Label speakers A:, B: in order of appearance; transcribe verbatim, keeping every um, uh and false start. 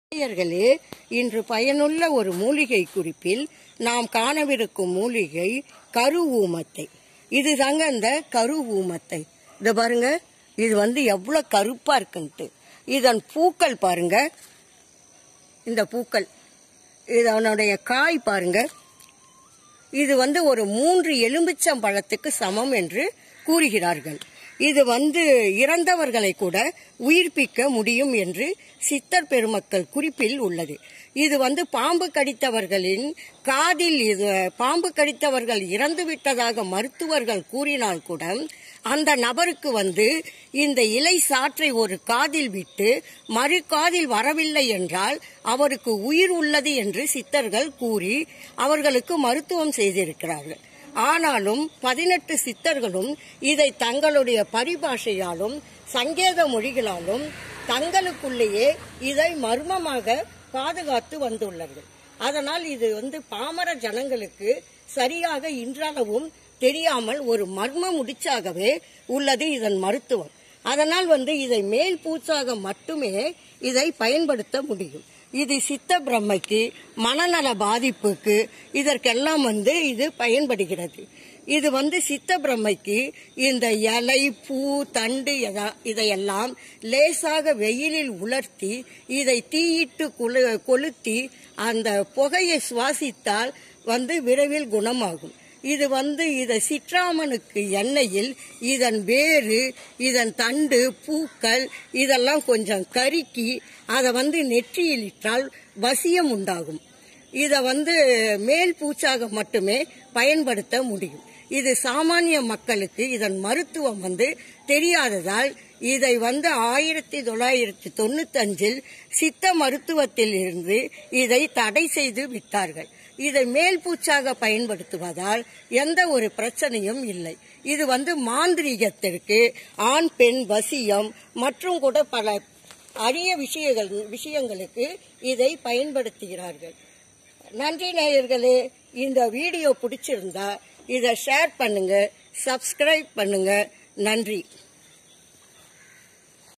A: நேயர்களே, இன்று பயனுள்ள ஒரு மூலிகை குறிப்பில் நாம் காணவிருக்கும் மூலிகை கரு ஊமத்தை. இது தாங்க அந்த கரு ஊமத்தை. இத பாருங்க, இது வந்து எவ்வளவு கருப்பா இருக்குன்ட்டு. இதன் பூக்கள் பாருங்க, இந்த பூக்கள், இதனுடைய காய் பாருங்க. இது வந்து ஒரு மூன்று எலுமிச்சம் பழத்துக்கு சமம் என்று கூறுகிறார்கள். இது வந்து இறந்தவர்களை கூட உயிர்ப்பிக்க முடியும் என்று சித்தர் பெருமக்கள் குறிப்பில் உள்ளது. இது வந்து பாம்பு கடித்தவர்களின் காதில், இது பாம்பு கடித்தவர்கள் இறந்து விட்டதாக மருத்துவர்கள் கூறினால் கூட அந்த நபருக்கு வந்து இந்த இலை சாற்றை ஒரு காதில் விட்டு மறு காதில் வரவில்லை என்றால் அவருக்கு உயிர் உள்ளது என்று சித்தர்கள் கூறி அவர்களுக்கு மருத்துவம் செய்திருக்கிறார்கள். ஆனாலும் பதினெட்டு சித்தர்களும் இதை தங்களுடைய பரிபாஷையாலும் சங்கேத மொழிகளாலும் தங்களுக்குள்ளேயே இதை மர்மமாக பாதுகாத்து வந்துள்ளார்கள். அதனால் இது வந்து பாமர ஜனங்களுக்கு சரியாக இன்றளவும் தெரியாமல் ஒரு மர்ம முடிச்சாகவே உள்ளது இதன் மருத்துவம். அதனால் வந்து இதை மேல் பூச்சாக மட்டுமே இதை பயன்படுத்த முடியும். இது சித்த பிரம்மைக்கு, மனநல பாதிப்புக்கு, இதற்கெல்லாம் வந்து இது பயன்படுகிறது. இது வந்து சித்த பிரம்மைக்கு இந்த இலை, பூ, தண்டு இதையெல்லாம் லேசாக வெயிலில் உலர்த்தி இதை தீயிட்டு கொளுத்தி அந்த புகையை சுவாசித்தால் வந்து விரைவில் குணமாகும். இது வந்து இதை சிற்றாமனுக்கு எண்ணெயில் இதன் வேறு, இதன் தண்டு, பூக்கள் இதெல்லாம் கொஞ்சம் கருக்கி அதை வந்து நெற்றியில் இட்டால் வசியம் உண்டாகும். இதை வந்து மேல் பூச்சாக மட்டுமே பயன்படுத்த முடியும். இது சாமானிய மக்களுக்கு இதன் மருத்துவம் வந்து தெரியாததால் இதை வந்து ஆயிரத்தி தொள்ளாயிரத்தி தொண்ணூத்தி அஞ்சில் சித்த மருத்துவத்தில் இருந்து இதை தடை செய்து விட்டார்கள். இதை மேல் பூச்சாக பயன்படுத்துவதால் எந்த ஒரு பிரச்சனையும் இல்லை. இது வந்து மாந்திரீகத்திற்கு, ஆண் பெண் வசியம் மற்றும் கூட பல அரிய விஷயங்கள் விஷயங்களுக்கு இதை பயன்படுத்துகிறார்கள். நன்றி நேயர்களே, இந்த வீடியோ பிடிச்சிருந்தா இதை ஷேர் பண்ணுங்க, சப்ஸ்கிரைப் பண்ணுங்க. நன்றி.